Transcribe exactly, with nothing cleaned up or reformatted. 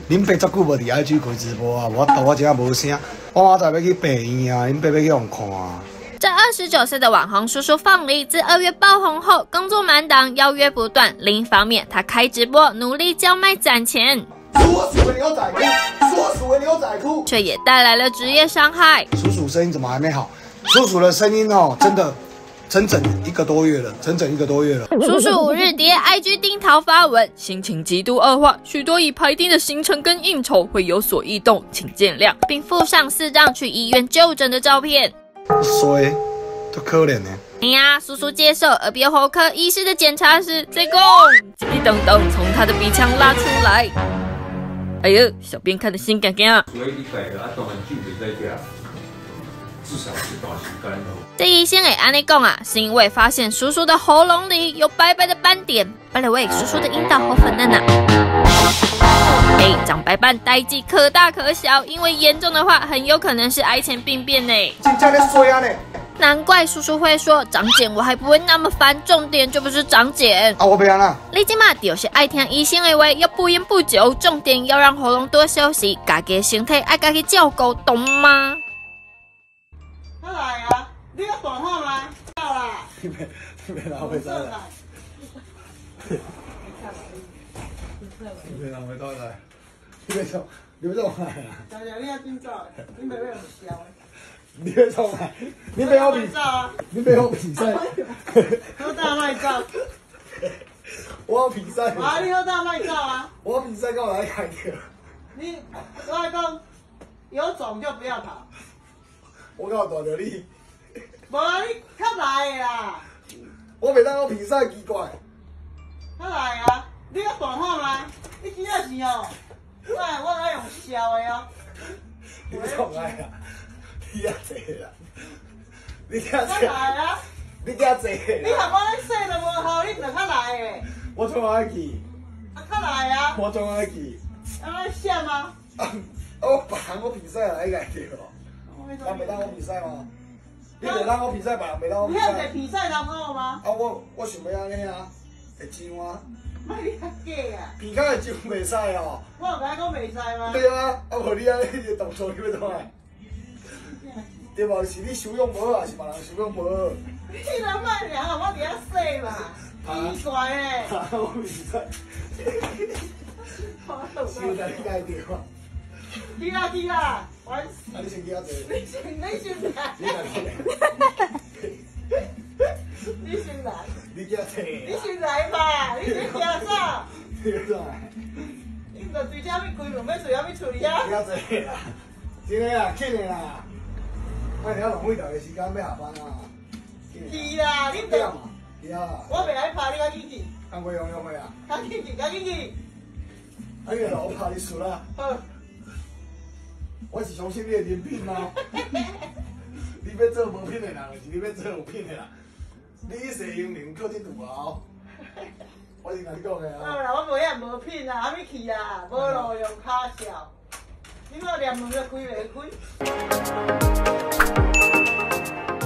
恁爸遮久无伫 I G 开直播啊，我到我遮无声，我明仔载要去病院啊，恁爸要去互看啊。 这二十九岁的网红叔叔凤梨，自二月爆红后，工作满档，邀约不断。另一方面，他开直播，努力叫卖攒钱， 说死为牛仔裤，说死为牛仔裤， 却也带来了职业伤害。 叔叔声音怎么还没好？叔叔的声音哦，真的整整一个多月了，整整一个多月了。 叔叔五日叠 I G 丁桃发文，心情极度恶化，许多已排定的行程跟应酬会有所异动，请见谅，并附上四张去医院就诊的照片。 衰，都可怜呢。 哎呀，叔叔接受耳鼻喉科医师的检查时，这个叽等等从他的鼻腔拉出来。哎呦，小编看得心痒痒。 所以你改了，啊，当然就得在家，至少是大时间咯。 这医生会安尼讲啊，是因为发现叔叔的喉咙里有白白的斑点。by the way，叔叔的阴道好粉嫩啊。 哎，长白斑代际可大可小，因为严重的话，很有可能是癌前病变呢。 真正咧衰啊呢！ 难怪叔叔会说长茧我还不会那么烦，重点就不是长茧。 啊，我不要啦。 你今嘛就是爱听医生的话，要不烟不酒，重点要让喉咙多休息，家己的身体爱家己照顾，懂吗？ 快来啊！你要大号吗？到啦！ 你别别拿回来了。你别拿回来。 你别冲，你别冲来啊！ 大家你要紧走，你袂要唔笑的。 你别冲来，你别我比照啊！ 你别我比赛。 好大卖照。 我有比赛。 啊，你好大卖照啊！ 我比赛干嘛来开的？ 你我来讲，有种就不要跑。 我搞大着你。 无啊，你较来的啦。 我袂当我比赛奇怪。 较来啊！你要大号吗？你几啊钱哦？ 我我爱用笑的哦。 你创爱啊！你遐济啦！你遐济。 较来啊！ 你遐济。 你和我咧说都无好，你就较来的。 我怎爱去？ 啊，较来啊！ 我怎爱去？ 啊，我闪吗？ 啊，我别人我比赛来改着。人袂当我比赛吗？你袂当我比赛，别人袂当我比赛。 你遐济比赛人好吗？ 啊，我我想要安尼啊，会上啊。 莫你较假啊！ 鼻孔会上袂使哦。 我有甲你讲袂使吗？ 对啊，啊无你安尼个动作你要怎啊？对无？是你修养无好，还是别人修养无好？ 你人莫量啊，我伫遐说嘛，奇怪诶。 我袂使。现在你改掉啊？ 去啦去啦，完事。 啊，你先去遐坐。 你先你先来。 你来。 你先来。 你遐坐。 你先来吧，你先惊啥？ 你啥？ 你著对遮要开门，要出要要出去啊？ 你遐坐啦，真诶啦，紧诶啦。哎，你要浪费大个时间要下班啊？ 去啦，你著。 去啊。 我袂来拍你甲紧去。 安我用用的啊？ 甲紧去，甲紧去。 啊，你老怕你输啦？ 好。 我是相信你的人品吗？你要做无品的人，还是你要做有品的人？你是英明靠这大佬，我是甲你讲的啊。 好啦，我无遐无品啊，还没去啊，无路用卡笑。你看连门都开袂开。